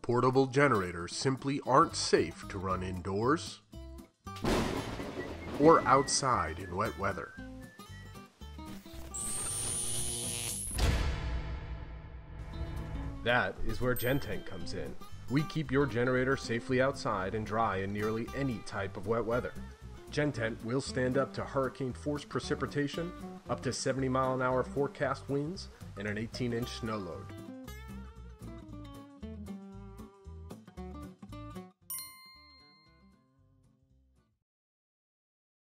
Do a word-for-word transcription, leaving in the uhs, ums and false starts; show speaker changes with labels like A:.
A: portable generators simply aren't safe to run indoors or outside in wet weather. That is where GenTent comes in. We keep your generator safely outside and dry in nearly any type of wet weather. GenTent will stand up to hurricane force precipitation, up to seventy mile an hour forecast winds, and an eighteen inch snow load.